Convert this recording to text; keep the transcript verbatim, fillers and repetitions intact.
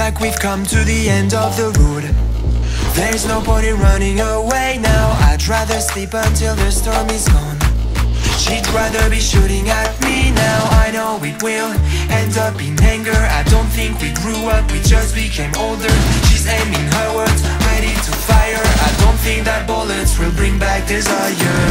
like we've come to the end of the road. There's no point in running away now. I'd rather sleep until the storm is gone. She'd rather be shooting at me now. I know it will end up in anger. I don't think we grew up, we just became older. She's aiming her words, ready to fire. I don't think that bullets will bring back desire.